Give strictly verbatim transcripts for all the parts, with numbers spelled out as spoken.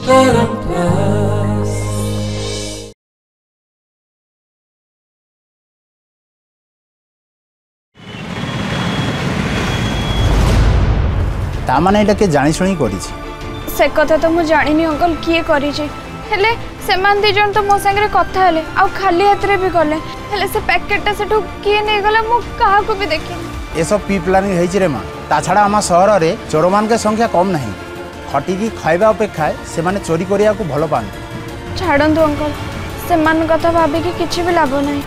तामाने एटा के जानी शुणी करी से कथा तो मुझे जानी अंकल किए करी हेले से मान दी जन तो मो संगे कथा हेले आ खाली हाथ रे भी गले हेले से पैकेटटा सेठू किए नहीं गला मु काहा को भी देखि। ए सब पी प्लानिंग हेछि रे मां। ता छाड़ा आम सहर रे चोरमान के संख्या कम नहीं। खटिकी खाइबा अपेक्षा से माने चोरी करिया को भलो पान। छाड़ंतु अंकल से मान कथा भाबी कि किछि भी लाभ नहीं।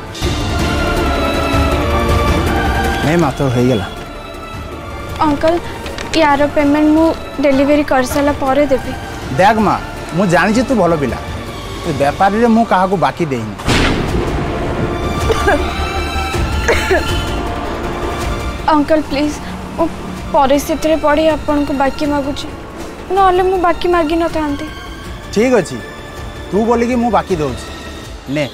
नहीं मां तो हे गेला अंकल यार पेमेंट मु डिलीवरी कर साला परे देबी। देख मां मु जानि जे तू भलो पिला तू व्यापारी रे मु काहा को बाकी देइनी। अंकल प्लीज मु परिस्थिति रे पड़ी आपन को बाकी मागुची नले मु बाकी मागी न थांती। ठीक अछि तू बोली कि मु बाकी दोछि ने।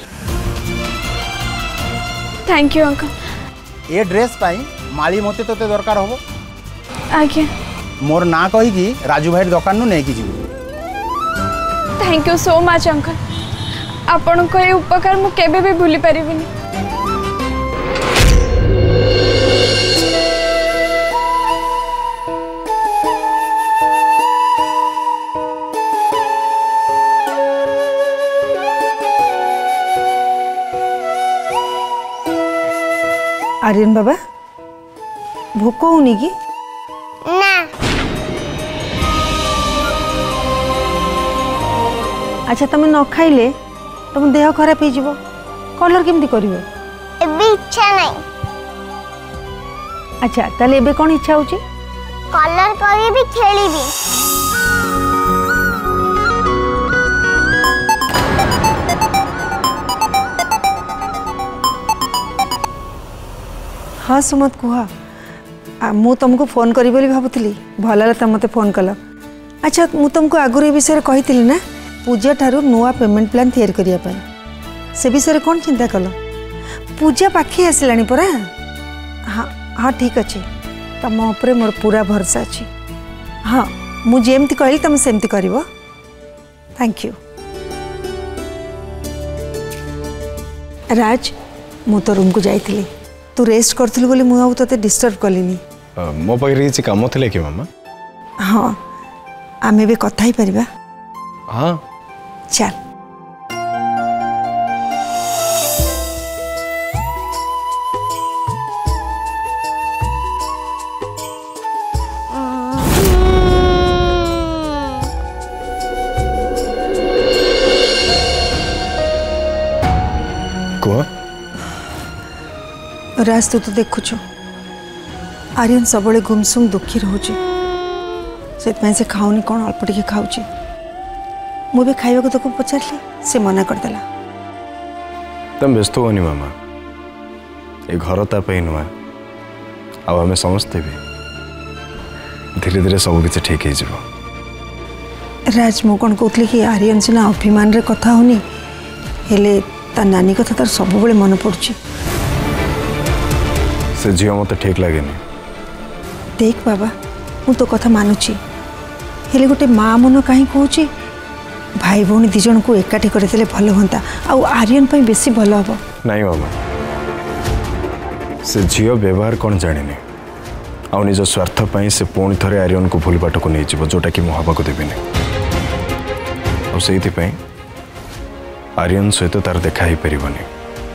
Thank you uncle. ए ड्रेस पाई माली मते तोते दरकार होबो। आज्ञा मोर ना कही कि राजू भाई दुकान नु नेकी जीव। Thank you so much uncle आपण को ये उपकार मु केबे भी भूली परिबिनी। आर्यन बाबा भोक होनी कि ना अच्छा तुम न खाइले तुम देह खराब हो कलर केमती कर इच्छा नहीं। अच्छा ताले एबे कौन इच्छा होची कलर करी भी खेली भी। हाँ सुमत कुहा मु तुमको फोन करी बोली भाबुतली भल तुम मते फोन कल। अच्छा मु तुमको आगुरी विषय कही ना पूजा ठारू नुआ पेमेंट प्लान तैयार करिया पाई से विषय कौन चिंता कल पूजा पाखे आसला परा। हाँ हाँ ठीक अच्छे तुम उपरे मोर पूरा भरोसा अच्छी। हाँ मुझे कहली तुम सेमती कर। थैंक यू राज मु तो रूम को जाइली तू रेस्ट करथिलु बोली मु आउ तते डिस्टर्ब कलिनी। मो पाखरे किछि काम थिले कि मामा? हाँ आमे भी कथा ही परिबा। हाँ चल राज तू तो देखुच आर्यन सब गुमसुम दुखी रोचे से खाऊनी कौन अल्प टे खाऊे मुझे खावा को तो पचारि से मना करदेला। तुम व्यस्त होनी मामा ये घर तापाई नुआ आम समस्ते भी धीरे धीरे सब किसी ठीक हो। राज मु कौन कहती कि आर्यन सीना अभिमान रे कथा होनी हेले ता नानी कथा तार सब बेले मन पड़ुची। से झील मत ठीक लगे। देख बाबा मु तो कथा मानुची हेले गोटे माँ मन कहीं कहूँ भाई भौणी दिज को एकाठी करते भल हाँ आउ आर्यन पर बेसी भल हम नहीं बाबा से झील व्यवहार कौन जानी आ निज स्वार्थ पर से पुणी थे आर्यन को भूल बाट को नहीं जीव जोटा कि मुझा को देवी से आर्यन सहित तार देखा ही पारनी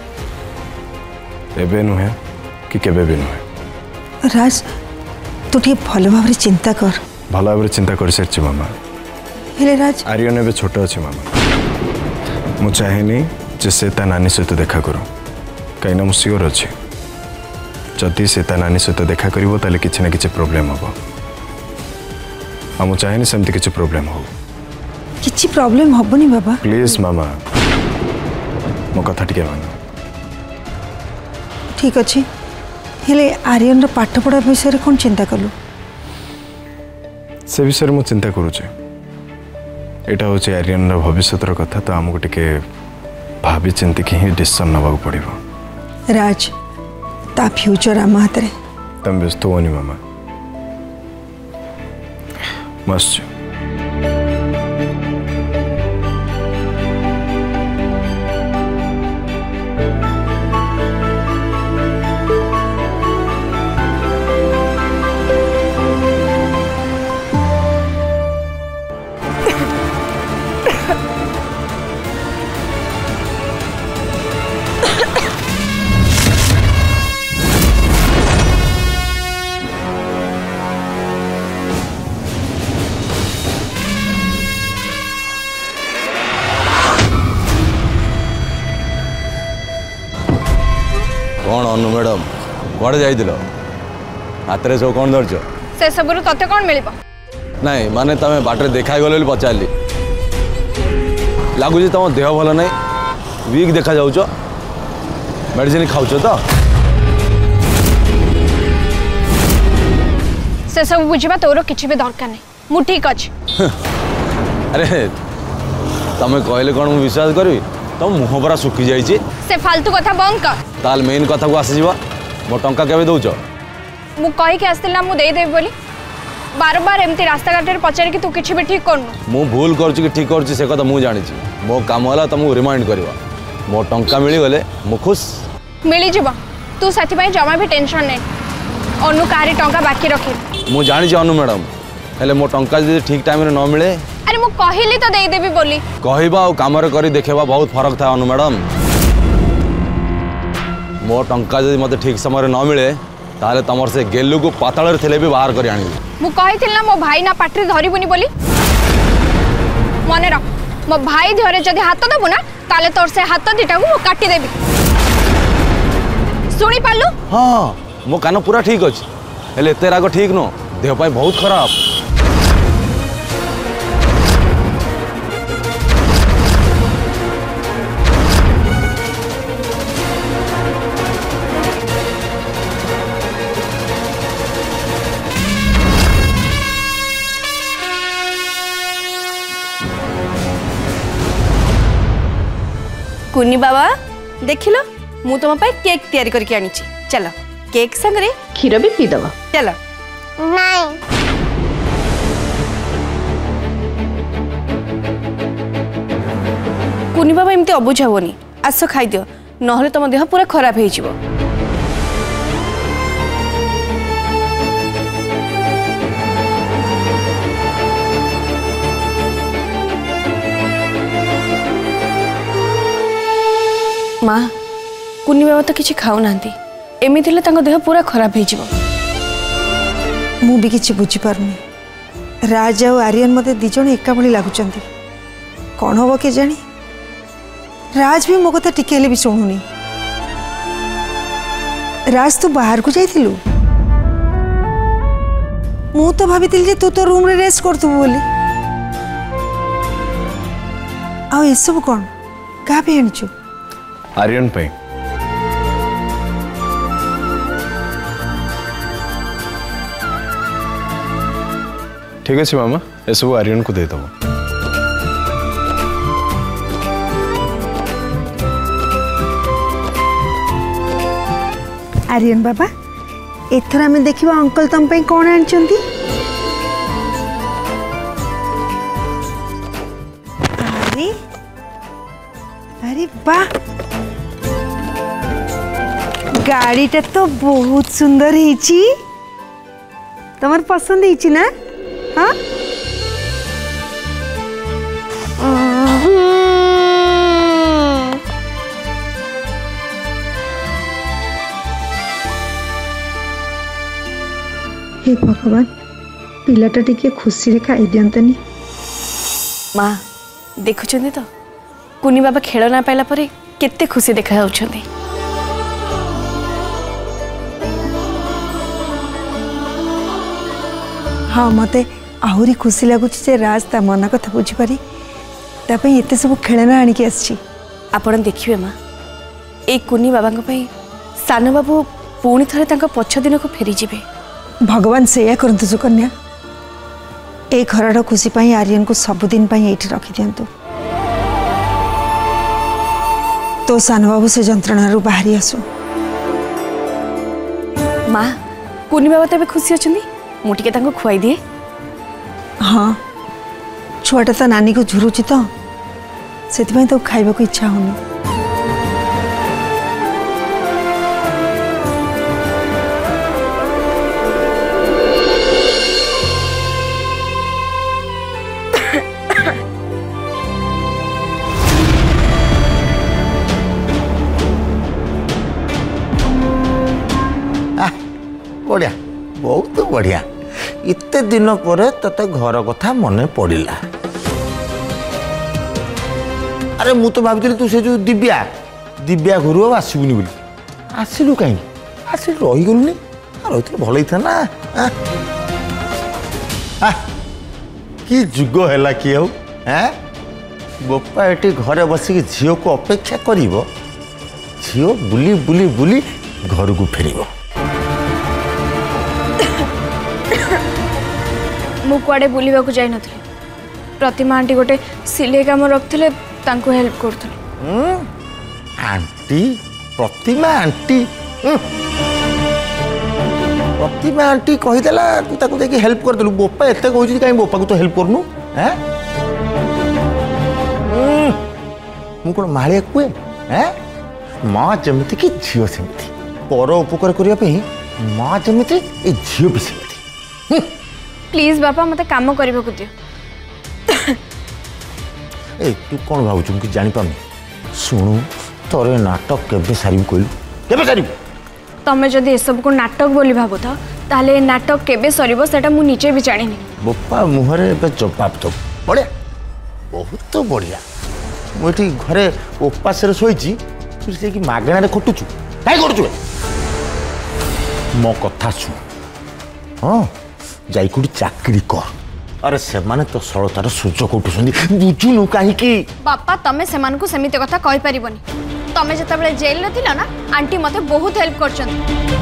एबे नुहे कि केबे भी नुहे। राज तू ठीक भल भाव चिंता कर। भल भाव चिंता कर सारी मामा हेले राज आर्यन एबे छोट अच्छे मामा मु चाहेनी जे से ता नानी सहित देखा करूँ कहीं मु सियोर अच्छे जदि से ता नानी सहित देखा करिवो ताले किछि ना किछि प्रॉब्लम हबो आ मु चाहेनी सेमती किछि प्रॉब्लम हो। किछि प्रॉब्लम हबनी बाबा प्लीज मामा मो कथा टिके मानो। ठीक अच्छे हेले आर्यन पाठ पढ़ा विषय कौन चिंता कलु से विषय मु चिंता करुचे एटा होचे आर्यन भविष्य कथा तो आमको टिके भाभी चिंती कि ही डिसीजन नवा पड़ो। राज ता फ्यूचर आम हाथ रे तुम व्यस्त होनी मामा मस्त कौन अनु मैडम कड़े जाइल हाथ में सब कौन धरच से सब तते कौन मिल नहीं माने तमें बाटर देखा गल पचारि लगुच तुम देह भल नहीं वीक देखा जाऊच मेडिसिन खाऊच तो से सब बुझा तोर किसी भी दरकार नहीं मु ठीक अच्छी अरे तमें कहले कौन मुझे विश्वास करी तुम मुह पूरा सुखी जाइए से फालतू कथा बंद कर ताल मेन कथा को आसीज मो टंका केवे दौच मु कहीकि आसती ना मुझे देदेवी बोली बार बार एमती रास्ता घाटे पचार कि तू किसी भी ठीक करनु मु भूल करछु कि ठीक करछु से कथा मु जानी मो काम होला तुमको रिमाइंड करवा मो टंका मिली गले मु खुश मिली जीव तू से जमा भी टेंशन नहीं अनु कारी टंका बाकी रखी मु जानी अनु मैडम हेले मो टंका जदि ठीक टाइम रे न मिले अरे मु कहली तो देदेवी बोली कहबा और काम रे करी देखेबा बहुत फरक था अनु मैडम मो टंका जदि मते ठीक समय न मिले ताले तमर से गेलु को पाताल रे थेले भी बाहर करी आनी मु कही ना मो भाई ना पाटरी धरबुनी बोली मन रख मो भाई देहरे जदि हाथ देबु ना ताले तोर से हाथ दीटा को काटी देबी सुनी पालु हाँ मो कान पूरा ठीक अछि हेले एते राग ठीक नो देह पाई बहुत खराब कुनी बाबा देखिल मु तुम केक तैयारी करके आनी चल केक संगे क्षीर भी पीदब चल नहीं कुनी बाबा एमती अबुझा होनी आस खाई दियो नहले तुम देह पूरा खराब हो माँ कुनी बाबा तो किसी खाऊ ना एमती देह पूरा खराब हो मु भी किसी बुझीपारुनी राज आ आर्यन मते दिज एका भली लगुच कौन हम के जानी राज भी मो कथा टिके भी शुणुनी राज तू बाहर को जाइलु मु तो भाभी जे तू तो रूम रे रेस्ट करतु बोली आ ये सब कौन का भी आनिचु आर्यन पे ठीक है मामा ये सब आर्यन को दे दो आर्यन बाबा एथर आम देखा अंकल तुम पे कौन आनिचंती अरे अरे वाह गाड़ीटा तो बहुत सुंदर है तमर पसंद है ना हाँ हे भगवान पिलाटा टिके खुशी रे खाई दियंतनी माँ देखुछंदी तो कुनी बाबा खेल ना पाइला परे केते खुशी देखा जाउछंदी हाँ मते आहरी खुशी लगुच जे राज ता मन कथा बुझी पारी तापई एते सब खेलना आनी के आछि आपण देखिबे माँ ए कुनी बाबा पई सान बाबू पुणी थरे तांको पछ दिन को फेरी जिबे भगवान सेया करंतु सुकन्या ए घरड़ खुशी पाई आर्यन को सबुदिन पाई एठी रखी दियंतु तो सान बाबू से जंत्रणा रू बाहरी आसु माँ कुनी बाबा तबे खुशी अछंदी मु टिके तांको खुआई दिए हाँ छुआटा तो नानी को झुरुची तो से तो खाइबा को इच्छा होनी बहुत बढ़िया इतने दिन पर तते घर कथा मन पड़ा अरे मु तो भावी तू से जो दिव्या दिव्या घर अब आसबुनि बोली आसिलु कहीं आसिल रहीगलुनि रही भल ही था ना आ? आ? कि जुग है कि बोपा ये घरे बसिक झील को अपेक्षा कर झील बुली बुली बुली घर को फेर मुझे बुलवा को जाई नथि प्रतिमा आंटी गोटे सिलाई काम रखते हेल्प कर aunty Pratima aunty Pratima aunty कहीदेला तू ताको देखि हेल्प कर देलु बोपा एते कहू कहीं बोपा को तो हेल्प करनु हैं मु कोन मारिया कुए हैं माँ जमिति कि झील सेमती पर उपकार करने माँ जमिति ए झील भी सेमती प्लीज बापा मते काम करबा को दियो ए तू कौन भावु कि जानी पानी शुणु तोरे नाटक केबे सारी कहलु केबे सारी तमे जदि सब को नाटक बोली भाबो था ताले नाटक केबे सरीबो सेटा मु नीचे भी जानिनी बोपा मुहरे बे जवाब दो बढ़िया बहुत बढ़िया मुझे घरे उपास शोची तू से कि मागणारे खटुचु कहीं करुचु मो कथा शुण हाँ जाइक चाकरी कर अरे से माने तो सरलतार सुजोग उठुछंदी बुझुनु कहीं बापा तमे सेमान को सेमिते कथा कहि परिबनी तमे जतबेले जेल नथिला ना आंटी मते बहुत हेल्प करछन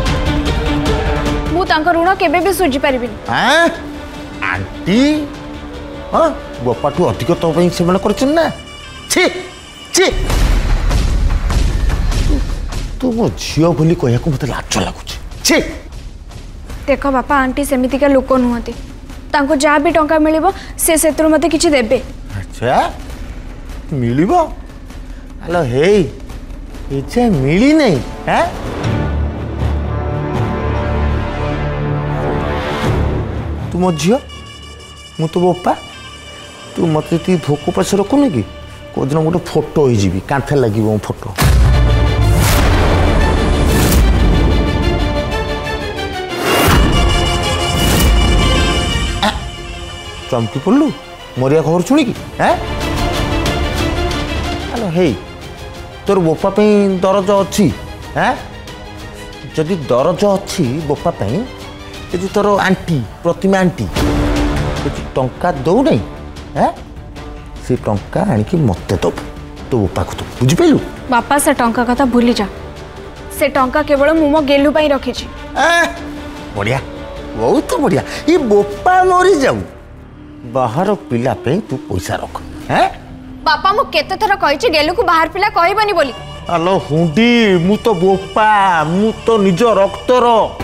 मु तांको ऋण केबे भी सुझी परिबिनी हां आंटी हां बोपाटू अधिक तो पई से माने करछन ना छी छी तू मो झियो बोली कहया को मते लाज लागुछ छी देखो बापा आंटी सेमिति का लोक नुहति तांको जहाँ भी टंका मिलिबो से सेतरु मते किछि देबे अच्छा मिलिबो हेलो हे इच्छा मिली नहीं है तू मो झियो मु तो बोपा तू मत भोक पास रखुनि कि कोदिन गोटे फोटो हो कांथे लगे मो फोटो चमकी पड़लु मोरिया खबर शुणी कि हेलो हे तोर बोपा दरज अच्छी है जदि दरज अच्छी बोपा ये तोर आंटी प्रतिमा आंटी टंका दौ नहीं है से टंका आणिकी मत दबु तो बोपा को दबु बुझिपारू बापा से टंका कथा भूली जा से टंका केवल मु मो गेलु पई रखी छी बढ़िया बहुत बढ़िया ये बोपा मरी जाऊ बाहर पिला पे तू पैसा रख हैं बापा मु केते थर कहि छी गेलु को बाहर पिला कहबनी बोली हेलो हुंडी मु तो बोपा मु तो निज रक्तर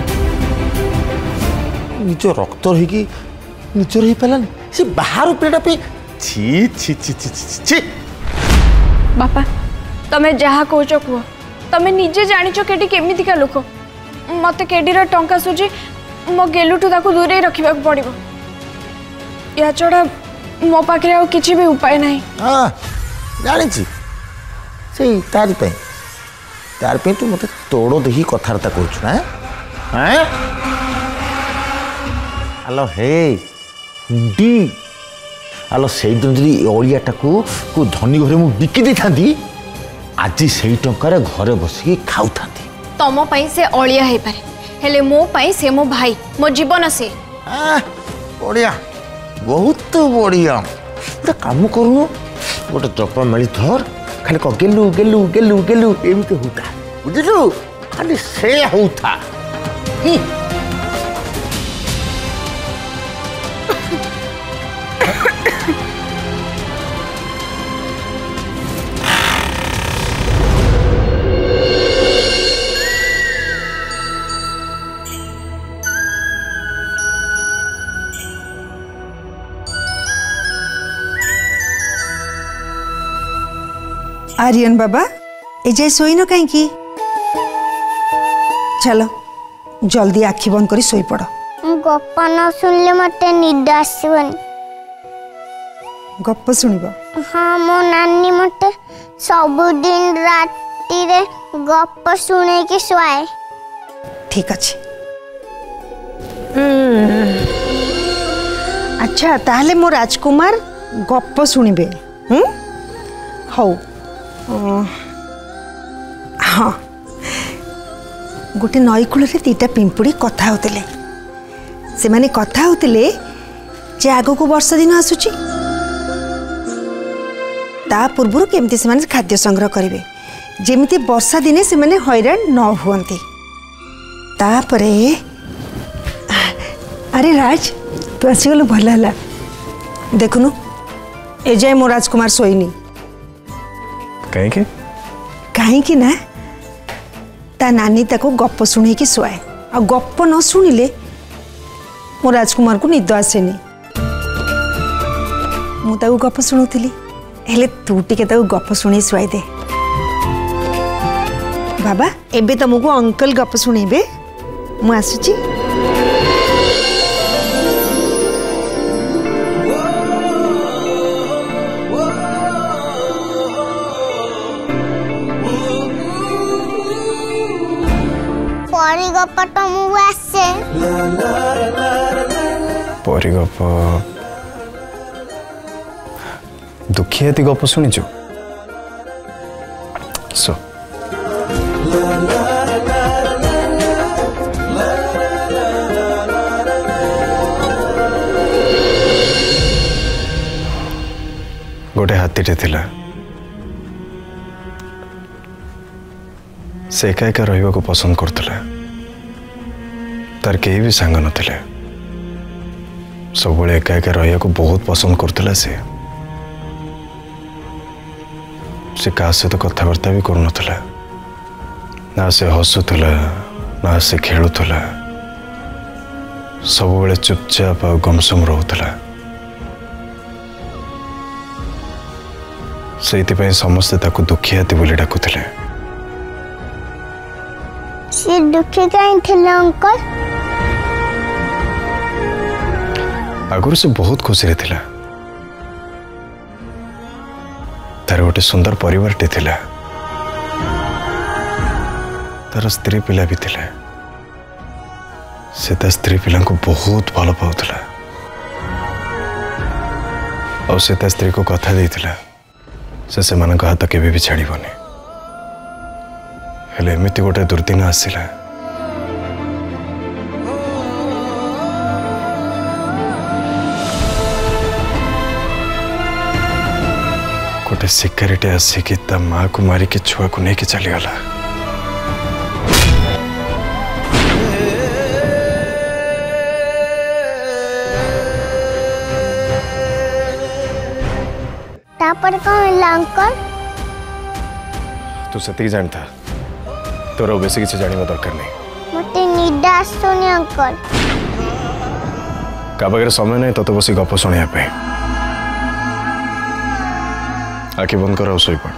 निज रक्तर ही कि निजर ही पालानी से बाहर पिलाटा पे छी छी छी छी छी छी बापा तमे जहा कहचो कुह तमे निजे जानिचो केडी केमिति का लोक मते केडीर टंका सुजी मो गेलुठू ताको दूरे रखिबा पड़िबो या छोड़ा मो पाखे आ किसी भी उपाय नहीं हाँ जानी से तारी पे तार पे तू मत तोड़ देखी कथबार्ता कर हेलो हे डी हेलो से दिन जी अड़ियाटा को को धनी घरे मु बिकी दी थांती आज से टंकार घरे बसिकी खाऊ थांती तम पई से अड़िया हे पारे हेले मो पई से मो भाई मो जीवन से बढ़िया बहुत बढ़िया गोटे काम करूँ गोटे चपा मेली धर खाली कह गेलु गेलु गेलु गेलु एमती होता बुझलु खाली से होता आर्यन बाबा ए जाए शोन कहीं चलो जल्दी आखि बंद कर शोई पड़ गप न सुनले मते निद आसबनी गप शुणब हाँ मो नानी मते सबुदिन राति रे गप शुणे कि सुआए ठीक अच्छे अच्छा ताहले मो राजकुमार गप शुणवे हौ हाँ गोटे नई कूल दीटा पिंपुड़ी कथा होते से माने कथा होते जे आग को वर्षा दिन आसूची ता पूर्व केमती से माने खाद्य संग्रह करेंगे जेमिति वर्षा दिने से माने हैरान न हुअन्ति तापरे अरे राज तू आसीगल भल है देखुनु ए जाए मो राजकुमार सोईनी कहीं कहीं ना ता नानी ताको गप शुणे कि शुआए आ गप न शुणिले मो राजकुमार को निद आसेनी मु ताको गप शुणुली हेले तू टिके ताको गप शुणी शुआई दे बाबा एबे तुमको अंकल गप शुणेबे मु आसुची परी गप तुमको आसे परी गप दुखियाती गप शुणिचु सो गोटे हाथीटे थिला से एका एका रहिबा को पसंद करथिला तार केही भी सांग नथिले सब बळे एका एका रहिया को बहुत पसंद करथिला से से का से तो कथावार्ता भी करू नथिला ना से हसुथिला ना से खेलुथिला सब बळे चुपचाप आ गमसम रहउथिला से समस्ते ताको दुखियाती बोली डाकुथिले से दुखी कहीं थे अंकल आगुर से बहुत खुशी रे थिला तार गोटे सुंदर परिवार टे थिला तार स्त्री पिला भी थिला से ता स्त्री पिला को बहुत भल पाउथिला और से ता स्त्री को कथा देथिला से से मन हाथ केबे भी छाड़बनी हेले एमती गोटे दुर्दिन आसला गोटे शिकारीटे आसिकी ता माँ को मारिकी छुआ को लेकिन चलीगला तापर कौन अंकल तू सती जानता तोर बेसी किसी जानिबा दरकार नहीं मते निद आसुनी अंकल का बगैर समय नहीं तो, तो बसी गप शुणिया पे आखि बंद कर सोई पड़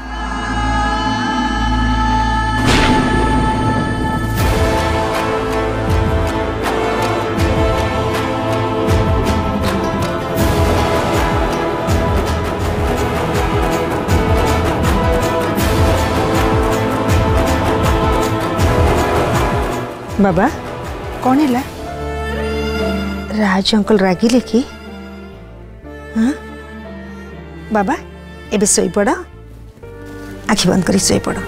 बाबा कौन है राज अंकल रागिले कि हाँ बाबा एबे सोई पड़ आखि बंद करी सोई पड़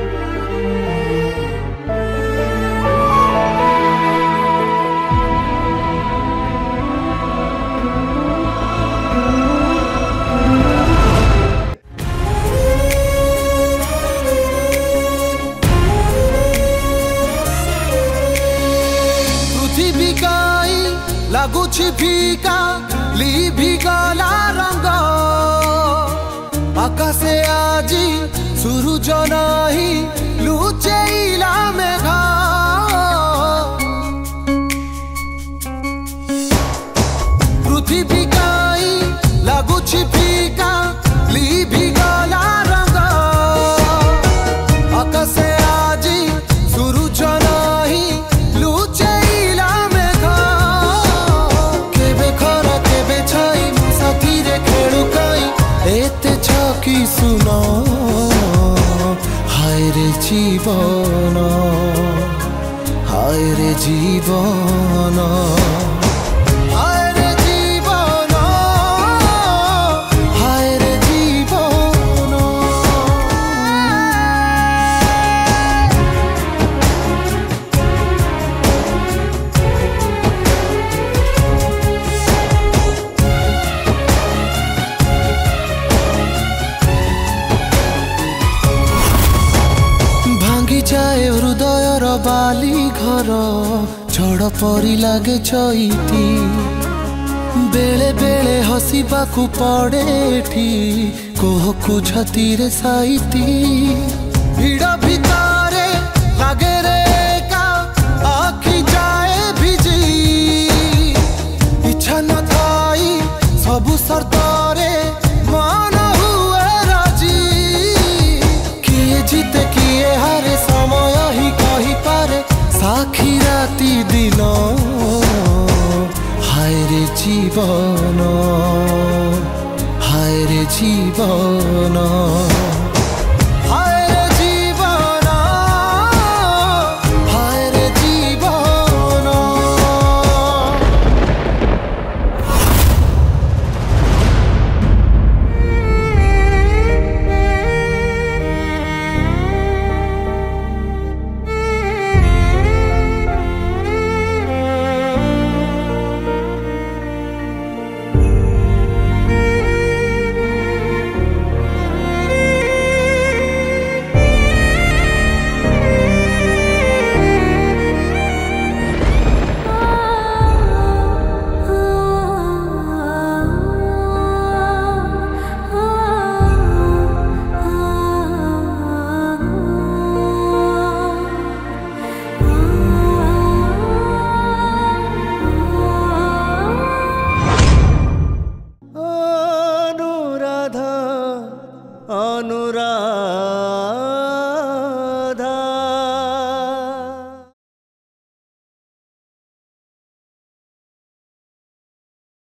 लगुछि फीका लिभि गला रंग आकाशे आजी सूरज नाही लुचैला मेघ पृथ्वी काई लगुछि फीका लिभि गला रंग आकाशे आजी सूरज नाही लुचैला मेघ केबे खरा केबे छाई साथी रे खेलु काई एते छकी सुनो हाय रे जीवन हाय रे जीवन हाय रे जीवन हाय रे जीवन भांगी जाए हृदयर बाली घर झड़ परी लागे चईती बेले बेले हसीबाकू पड़े एठी कोहकू छतीरे साइती भिड़ भितारे लागे रे का आखी जाए भिजी इच्छा न थाई सबु सर्दारे मान हुए राजी किए जीते किए हारे समय ही कही पारे साखी राती दिन हाय रे जीवन हाय रे जीवन हाय रे जीवन हाय रे जीवन अनुराधा अनुराधा